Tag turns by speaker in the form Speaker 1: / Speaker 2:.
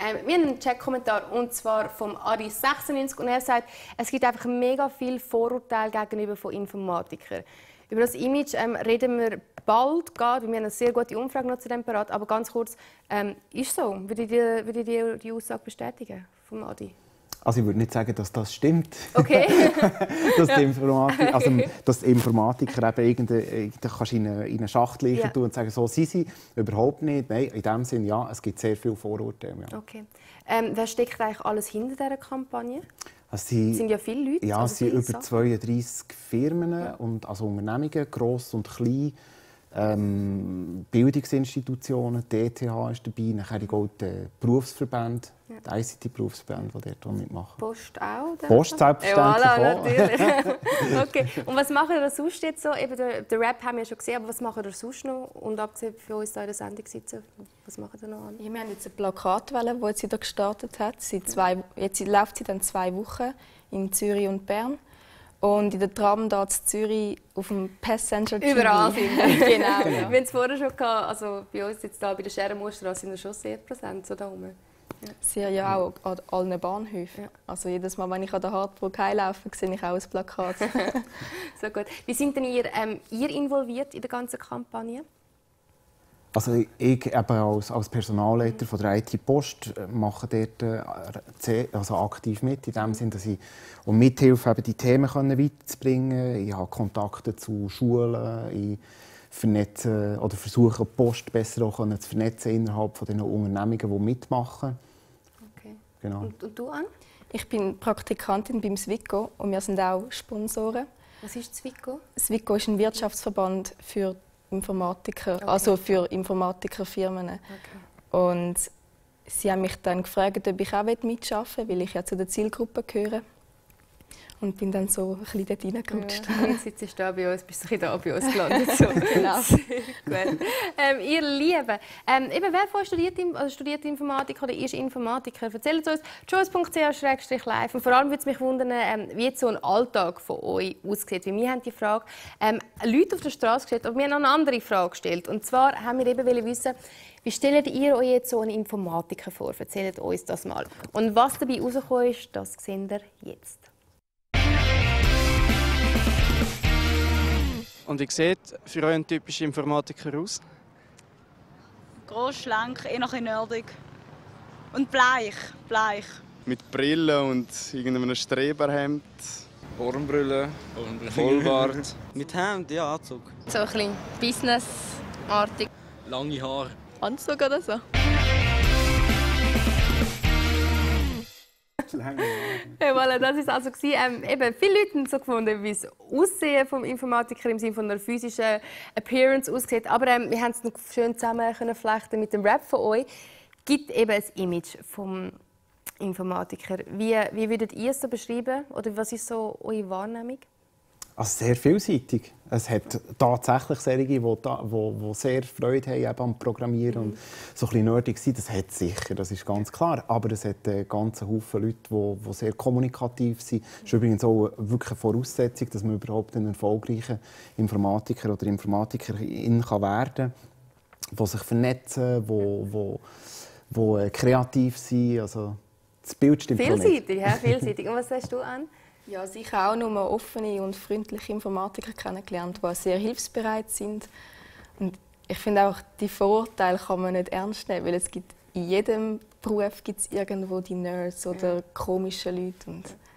Speaker 1: Wir haben einen Chat-Kommentar, und zwar vom Adi96, und er sagt, es gibt einfach mega viel Vorurteile gegenüber von Informatikern. Über das Image reden wir bald, wir haben eine sehr gute Umfrage noch zu dem parat, aber ganz kurz, ist so? Würde ich die Aussage bestätigen vom Adi?
Speaker 2: Also ich würde nicht sagen, dass das stimmt.
Speaker 1: Okay.
Speaker 2: dass die Informatiker eben kannst in eine Schachtel tun und sagen, so sind sie. Überhaupt nicht. Nein, in dem Sinne, ja, es gibt sehr viele Vorurteile. Ja.
Speaker 1: Okay. Wer steckt eigentlich alles hinter dieser Kampagne?
Speaker 2: Es
Speaker 1: sind ja viele Leute.
Speaker 2: Ja, es sind über 32 Firmen, und, also Unternehmungen, gross und klein. Bildungsinstitutionen, die ETH ist dabei, nachher die Berufsverbände, die ICT-Berufsverbände, die dort mitmachen.
Speaker 1: Post auch?
Speaker 2: Post selbstverständlich
Speaker 1: auch. Natürlich. Okay. Und was machen wir sonst jetzt so? Eben den Rap haben wir schon gesehen, aber was machen wir sonst noch? Und abgesehen von uns hier in der Sendung sitzen, was machen wir noch an?
Speaker 3: Ja, wir haben jetzt eine Plakatwelle, die jetzt wieder gestartet hat. Jetzt läuft sie dann 2 Wochen in Zürich und Bern. Und in der Tram hier in Zürich auf dem Passenger TV.
Speaker 1: Überall sind wir.
Speaker 3: Genau.
Speaker 1: Wir haben es vorher schon gehabt, also bei uns jetzt hier bei der Scherenmoorstrasse sind wir schon sehr präsent, so da oben.
Speaker 3: Ja. Sehr, ja, auch an allen Bahnhöfen. Ja. Also jedes Mal, wenn ich an der Hartburg heimlaufe, sehe ich auch ein Plakat.
Speaker 1: So gut. Wie sind denn ihr involviert in der ganzen Kampagne?
Speaker 2: Also ich eben als Personalleiter von der IT Post mache dort also aktiv mit, in dem Sinne, dass ich mithilfe, eben die Themen weiterzubringen. Ich habe Kontakte zu Schulen, ich vernetze oder versuche, die Post besser auch zu vernetzen innerhalb von den Unternehmungen, die mitmachen.
Speaker 1: Okay.
Speaker 3: Genau. Und du, Anne? Ich bin Praktikantin beim SWICO und wir sind auch Sponsoren.
Speaker 1: Was ist SWICO?
Speaker 3: SWICO ist ein Wirtschaftsverband für Informatiker, okay. Also für Informatikerfirmen. Okay. Und sie haben mich dann gefragt, ob ich auch mitarbeiten will, weil ich ja zu der Zielgruppe gehöre. Und bin dann so ein bisschen dort reingerutscht.
Speaker 1: Ja, jetzt sitzt du bei uns, bist du da bei uns gelandet. So.
Speaker 3: Genau.
Speaker 1: Gut. Ihr Lieben, wer von euch studiert Informatik oder ist Informatiker? Erzählt uns choice.ch/live. Und vor allem würde es mich wundern, wie jetzt so ein Alltag von euch aussieht. Weil wir haben die Frage Leute auf der Straße gestellt, aber wir haben noch eine andere Frage gestellt. Und zwar haben wir eben wissen, wie stellt ihr euch jetzt so einen Informatiker vor? Erzählt uns das mal. Und was dabei rausgekommen ist, das seht ihr jetzt.
Speaker 4: Und wie sieht für euch ein typischer Informatiker aus?
Speaker 5: Gross, schlank, eher noch ein nerdig. Und bleich.
Speaker 6: Mit Brille und irgendeinem Streberhemd. Hornbrille, Vollbart.
Speaker 4: Mit Hemd, ja, Anzug.
Speaker 7: So ein bisschen businessartig.
Speaker 4: Lange Haare.
Speaker 7: Anzug oder so.
Speaker 1: Ja, voilà, das war also eben, viele Leute haben so gefunden, wie das Aussehen des Informatikers im Sinne von einer physischen Appearance aussieht. Aber wir haben es noch schön zusammen flechten mit dem Rap von euch. Es gibt eben ein Image des Informatikers. Wie würdet ihr es so beschreiben? Oder was ist so eure Wahrnehmung?
Speaker 2: Also sehr vielseitig. Es hat tatsächlich solche, die sehr Freude haben am Programmieren und so ein bisschen nerdig sind. Das hat es sicher, das ist ganz klar. Aber es hat einen ganzen Haufen Leute, die sehr kommunikativ sind. Das ist übrigens auch wirklich eine Voraussetzung, dass man überhaupt ein erfolgreicher Informatiker oder Informatikerin werden kann, die sich vernetzen, die kreativ sind. Also das Bild stimmt
Speaker 1: vielseitig, ja, vielseitig. Und was sagst du, Anne?
Speaker 3: Ja, sicher auch nur offene und freundliche Informatiker kennengelernt, die sehr hilfsbereit sind. Und ich finde auch, die Vorurteile kann man nicht ernst nehmen, weil es gibt in jedem Beruf irgendwo die Nerds oder komische Leute. Und